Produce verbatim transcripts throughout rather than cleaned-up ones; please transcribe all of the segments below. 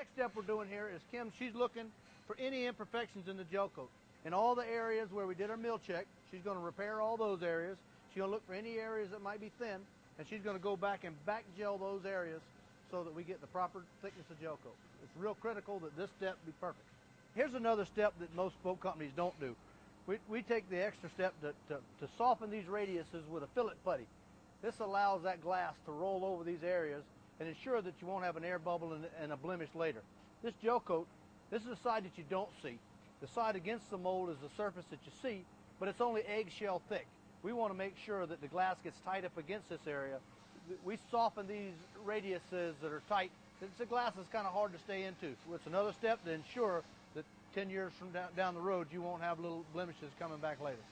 next step we're doing here is Kim, she's looking for any imperfections in the gel coat. In all the areas where we did our mill check, she's going to repair all those areas. She's going to look for any areas that might be thin, and she's going to go back and back gel those areas so that we get the proper thickness of gel coat. It's real critical that this step be perfect. Here's another step that most boat companies don't do. We, we take the extra step to, to, to soften these radiuses with a fillet putty. This allows that glass to roll over these areas and ensure that you won't have an air bubble and, and a blemish later. This gel coat, this is the side that you don't see. The side against the mold is the surface that you see, but it's only eggshell thick. We want to make sure that the glass gets tight up against this area. We soften these radiuses that are tight. The glass is kind of hard to stay into. It's another step to ensure that ten years from down, down the road you won't have little blemishes coming back later.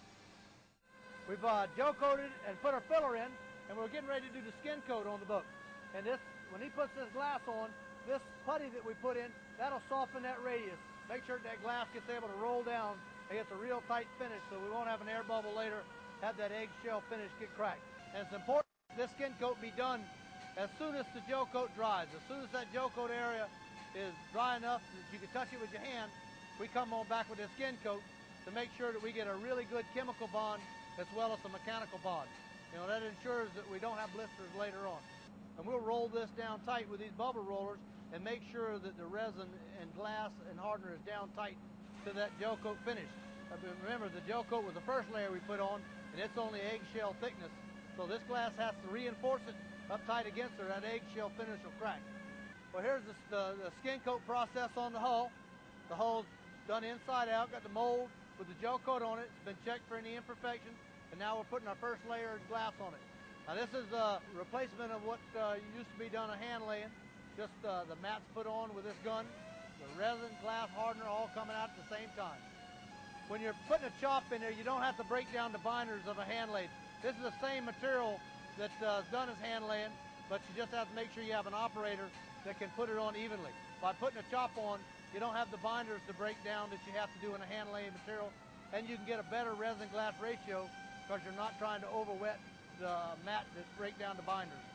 We've uh, gel coated and put our filler in, and we're getting ready to do the skin coat on the boat. And this, when he puts this glass on, this putty that we put in, that'll soften that radius. Make sure that glass gets able to roll down and gets a real tight finish so we won't have an air bubble later, have that eggshell finish get cracked. And it's important this skin coat be done as soon as the gel coat dries. As soon as that gel coat area is dry enough that you can touch it with your hand, we come on back with this skin coat to make sure that we get a really good chemical bond as well as a mechanical bond. You know, that ensures that we don't have blisters later on. And we'll roll this down tight with these bubble rollers and make sure that the resin and glass and hardener is down tight to that gel coat finish. Remember, the gel coat was the first layer we put on, and it's only eggshell thickness. So this glass has to reinforce it up tight against it, or that eggshell finish will crack. Well, here's the, the, the skin coat process on the hull. The hull's done inside out, got the mold with the gel coat on it. It's been checked for any imperfections, and now we're putting our first layer of glass on it. Now this is a replacement of what uh, used to be done a hand laying. Just uh, the mats put on with this gun, the resin, glass, hardener all coming out at the same time. When you're putting a chop in there, you don't have to break down the binders of a hand lathe. This is the same material that uh, is done as hand laying, but you just have to make sure you have an operator that can put it on evenly. By putting a chop on, you don't have the binders to break down that you have to do in a hand laying material, and you can get a better resin glass ratio because you're not trying to over wet the mat that break down the binders.